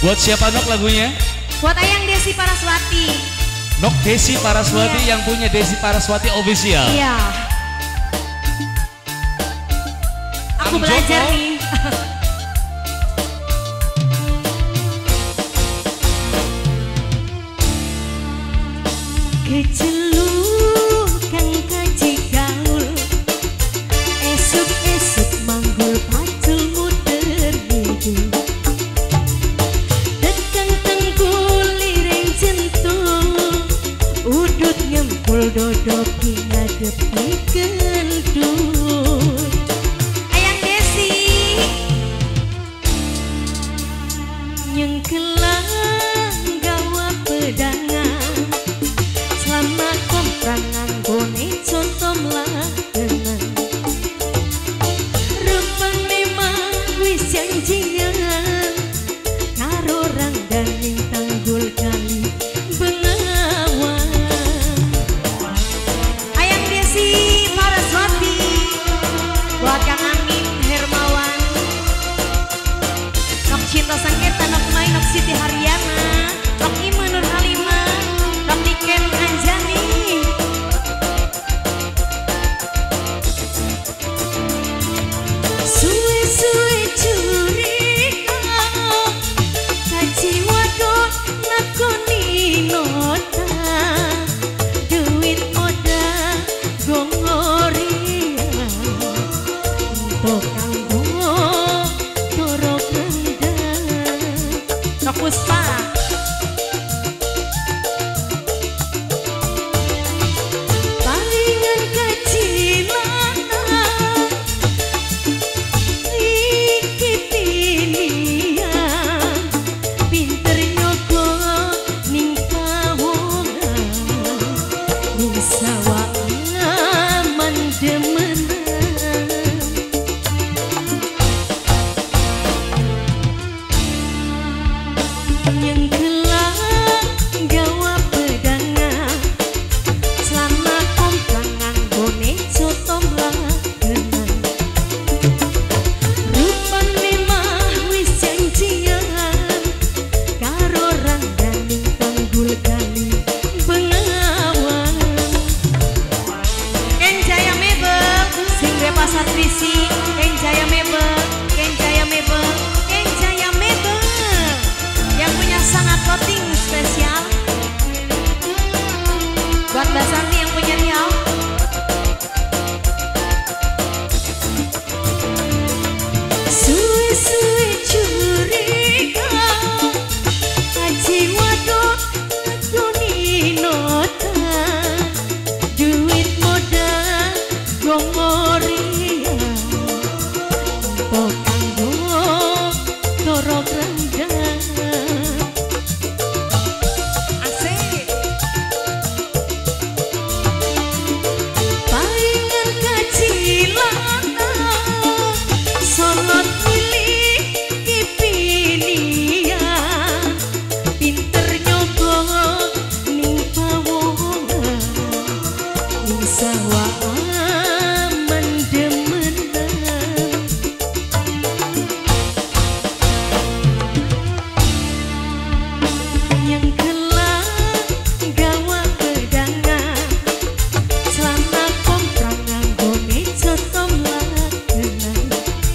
Buat siapa Nok lagunya? Buat Ayang Desi Paraswati. Nok Desi Paraswati yang punya Desi Paraswati Official. Iya. Aku belajar nih. Keceluk kang kaji gaul, esuk-esuk manggul pacul muter hidup. Dekang tenggul lireng jentul, udut ngempul dodok ngadep gendut. Ayang Desi nyengkelang gawa pedangan, selama komprangan bone contom lagenan. Rupang memang wis janjian karo orang daning tanggul kali Bengawan. Ayang Desi Paraswati, buat Kang Amin Hermawan, Nok Cinta Sangketa, Nok Mai, Nok Siti Haryana, Nok Ima Nur Halimah, Nok Niken Anjani. Suwe-suwe curiga, kaji wadon nakoni nota, duit modal gongoria, untuk kanggo toro kendang. Nok Puspa, palingan kacilan iki pilihan, pinter nyogok ning pawongan, ning sawah aman demenan. Nyengkelang gawa pedangan, selama komprangan bone cotom lagenan. Rupan memang wis janjian karo orang daning tanggul kali Bengawan. Ken Jaya Mebel sing re pasar Trisi, Ken Jaya Mebel, Ken Jaya Mebel, Ken Jaya Mebel yang punya sangat clothing spesial. Buat Mbak Santi yang punya Riau. Suwe-suwe curiga, kaji wadon nakoni nota, duit modal gongoria, untuk kanggo toro kendang. Asik. Palingan kacilan solot milih kipilihan, pinter nyogok ning pawongan, ning sawah aman demenan. Nyengkelang gawa pedangan, selama komprangan bone cotom lagenan.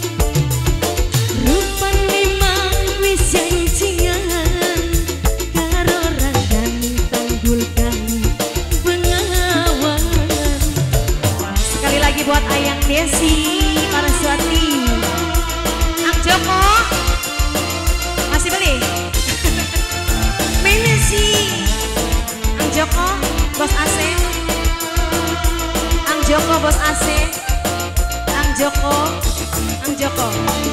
Rupan memang wis janjian karo orang daning tanggul kali Bengawan. Sekali lagi buat Ayang Desi Paraswati. Ang Joko masih beli? Mana sih Ang Joko bos AC? Ang Joko bos AC, Ang Joko, Ang Joko.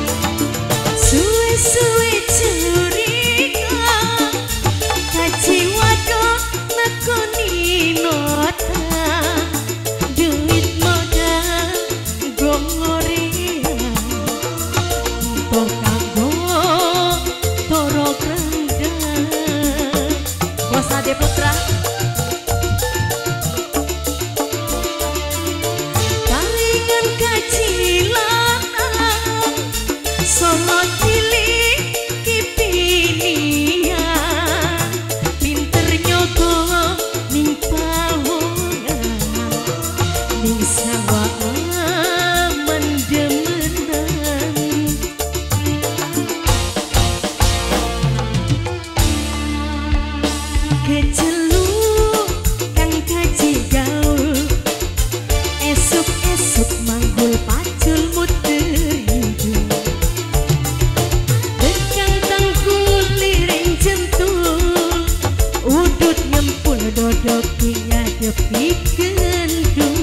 Suwe-suwe curiga, kaji wadon nakoni nota, duit modal gongoria, untuk kanggo toro kendang. Bos Ade Putra. Palingan kacilan solot pilih kipini keceluk kang kaji gaul esuk-esuk manggul pacul muter hidung berkantang kuliring jentul udut nyempul dodok nyadepi gendung